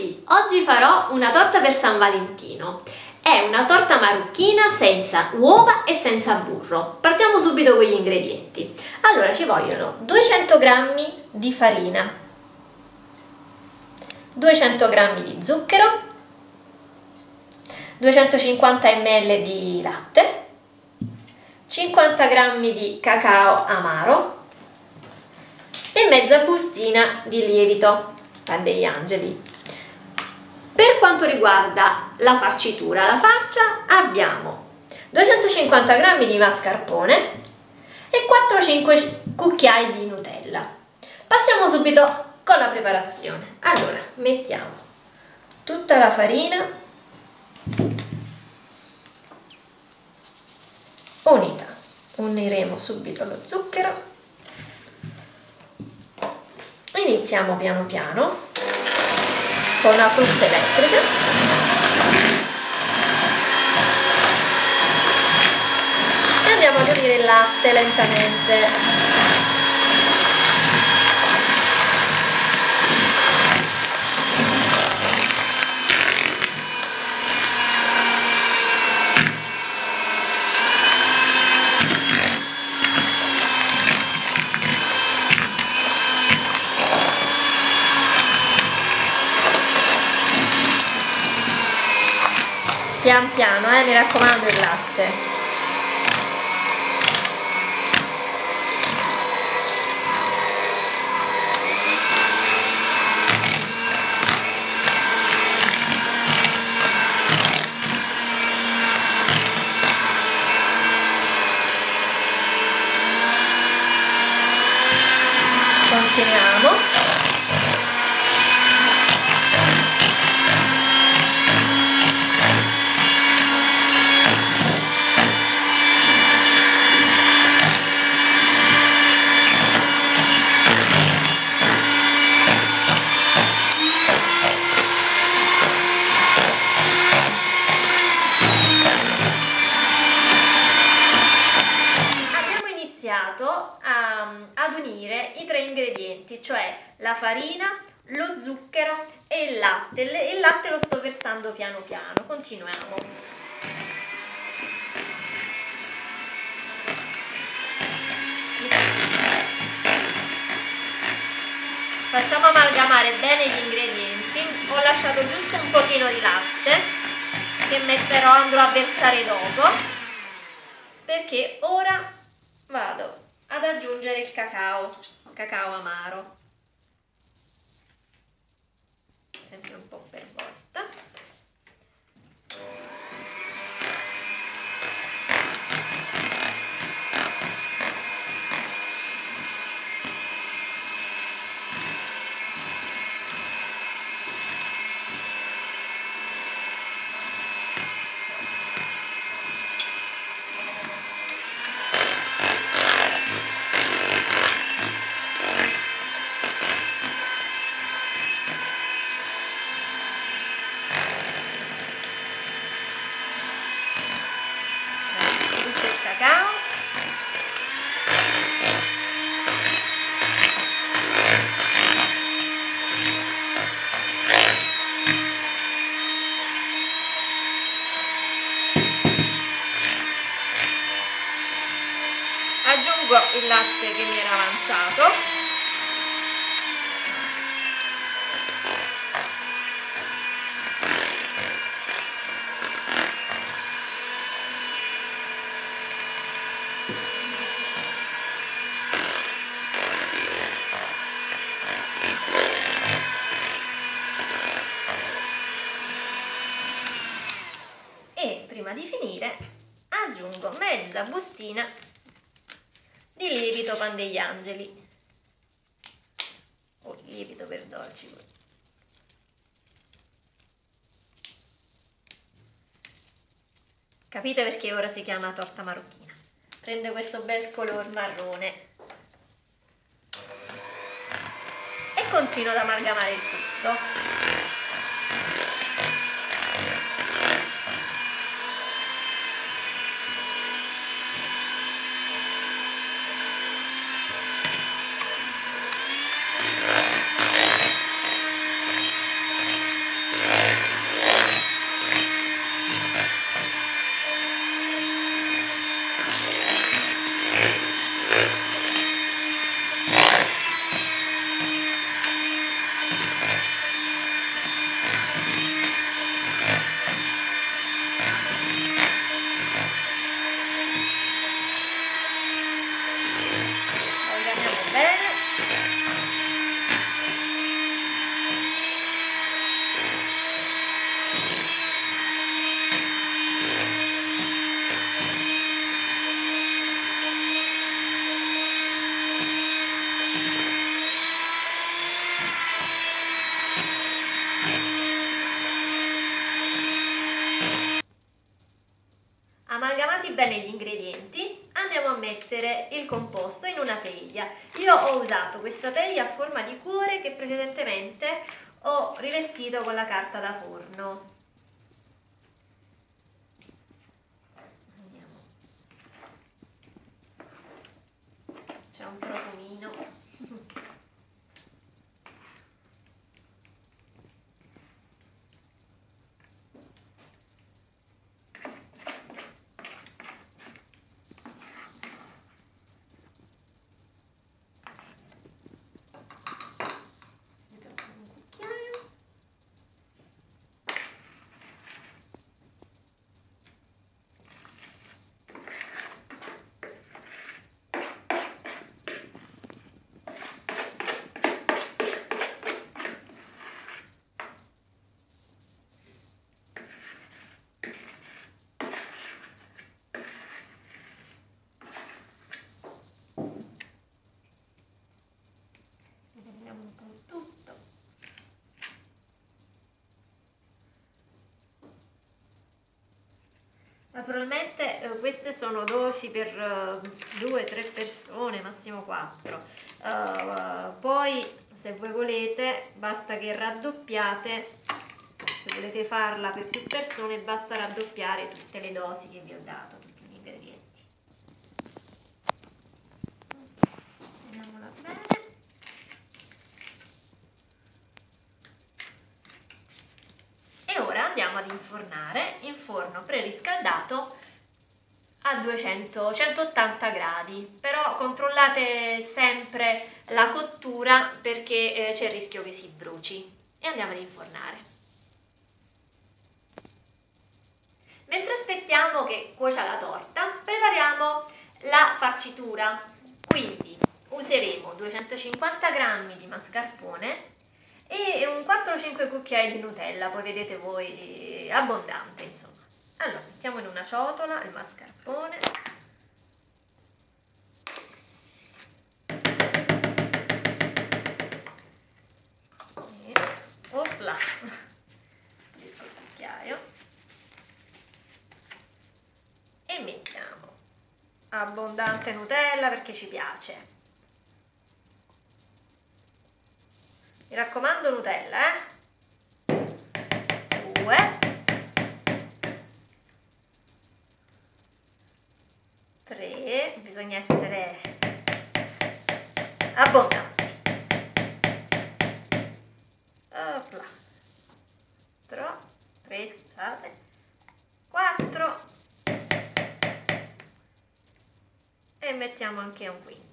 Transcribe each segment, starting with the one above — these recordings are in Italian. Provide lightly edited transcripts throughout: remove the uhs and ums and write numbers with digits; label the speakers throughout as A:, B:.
A: tutti! Oggi farò una torta per San Valentino. È una torta marocchina senza uova e senza burro. Partiamo subito con gli ingredienti. Allora ci vogliono 200 g di farina, 200 g di zucchero, 250 ml di latte, 50 g di cacao amaro e mezza bustina di lievito Pan degli Angeli. Per quanto riguarda la farcitura, la farcia, abbiamo 250 g di mascarpone e 4-5 cucchiai di Nutella. Passiamo subito con la preparazione. Allora, mettiamo tutta la farina unita, uniremo subito lo zucchero. Iniziamo piano piano con la frusta elettrica e andiamo ad unire il latte lentamente. Pian piano, mi raccomando, il latte. Continuiamo. Ad unire i tre ingredienti, cioè la farina, lo zucchero e il latte. Il latte lo sto versando piano piano. Continuiamo. Facciamo amalgamare bene gli ingredienti. Ho lasciato giusto un pochino di latte che andrò a versare dopo, perché ora vado ad aggiungere il cacao amaro, sempre un po' per volta. Aggiungo il latte che mi era avanzato e prima di finire aggiungo mezza bustina di lievito Pan degli Angeli o lievito per dolci. Capite perché ora si chiama torta marocchina? Prende questo bel color marrone e continuo ad amalgamare il tutto. Mescoliamoli bene gli ingredienti, andiamo a mettere il composto in una teglia. Io ho usato questa teglia a forma di cuore che precedentemente ho rivestito con la carta da forno. Andiamo. C'è un profumino. Naturalmente queste sono dosi per 2-3 persone, massimo 4. Poi se voi volete basta che raddoppiate, se volete farla per più persone basta raddoppiare tutte le dosi che vi ho dato, tutti gli ingredienti. Vediamola bene. E ora andiamo ad infornare in forno preriscaldato a 180 gradi, però controllate sempre la cottura perché c'è il rischio che si bruci. E andiamo ad infornare. Mentre aspettiamo che cuocia la torta, prepariamo la farcitura. Quindi useremo 250 g di mascarpone e un 4-5 cucchiai di Nutella, poi vedete voi, abbondante insomma. Allora, mettiamo in una ciotola il mascarpone. E, opla, pulisco il cucchiaio. E mettiamo abbondante Nutella perché ci piace. Mi raccomando Nutella, 2, 3, bisogna essere abbondanti. Opla. 3, scusate, 4 e mettiamo anche un quinto.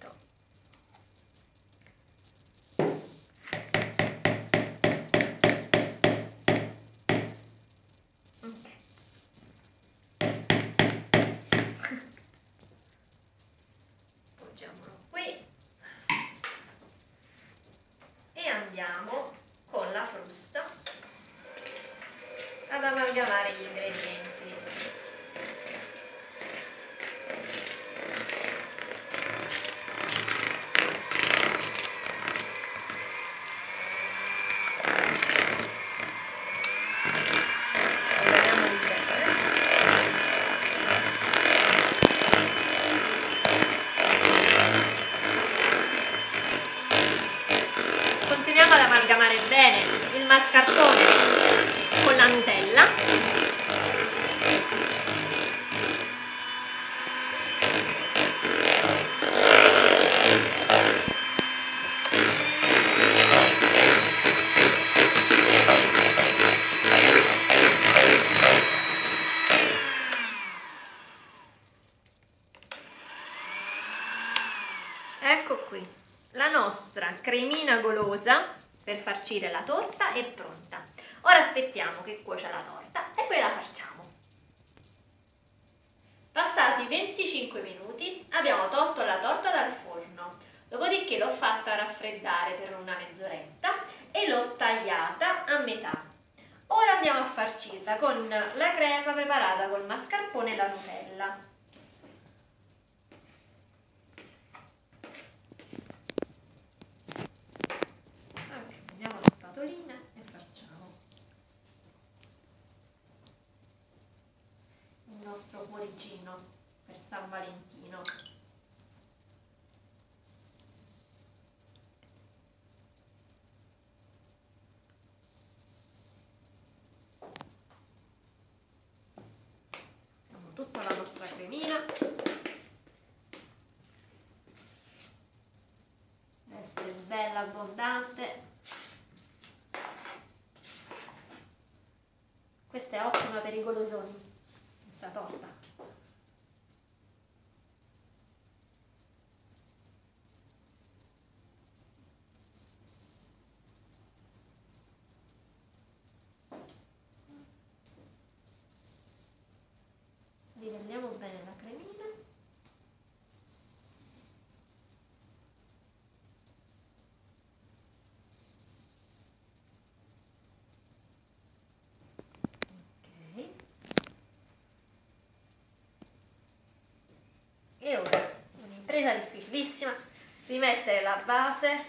A: Andiamo con la frusta ad amalgamare gli ingredienti. Continuiamo ad amalgamare bene il mascarpone con la Nutella. Ecco qui, la nostra cremina golosa per farcire la torta è pronta. Ora aspettiamo che cuocia la torta e poi la facciamo. Passati 25 minuti abbiamo tolto la torta dal forno, dopodiché l'ho fatta raffreddare per una mezz'oretta e l'ho tagliata a metà. Ora andiamo a farcirla con la crema preparata col mascarpone e la Nutella. Prendiamo la spatolina e facciamo il nostro cuoricino. nostra cremina. Deve essere bella abbondante. Questa è ottima per i golosoni, questa torta. Divendiamo bene la cremina. Ok. E ora un'impresa difficilissima, rimettere la base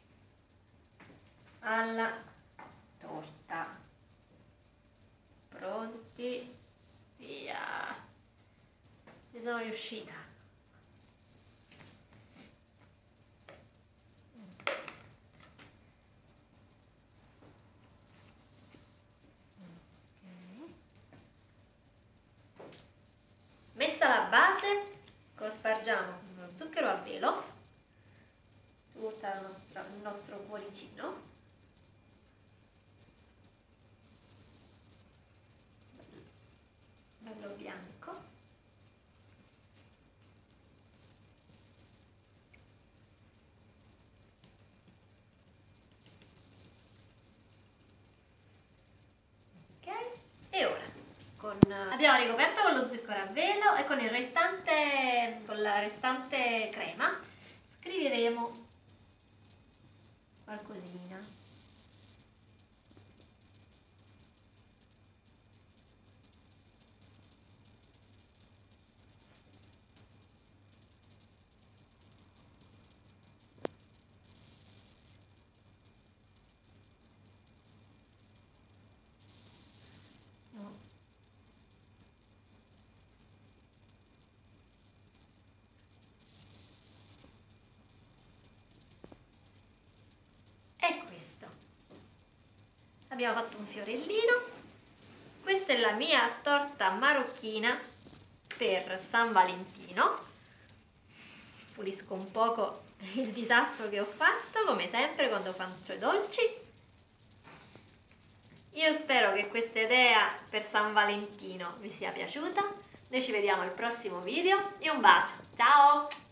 A: alla torta. Pronti? Via! Ci sono riuscita. Okay. Messa la base, cospargiamo con lo zucchero a velo tutto il nostro cuoricino. Bello bianco. Ok, e ora abbiamo ricoperto con lo zucchero a velo e con la restante crema scriveremo qualcosina. È questo. Abbiamo fatto un fiorellino. Questa è la mia torta marocchina per San Valentino. Pulisco un poco il disastro che ho fatto, come sempre quando faccio i dolci. Io spero che questa idea per San Valentino vi sia piaciuta. Noi ci vediamo al prossimo video e un bacio. Ciao!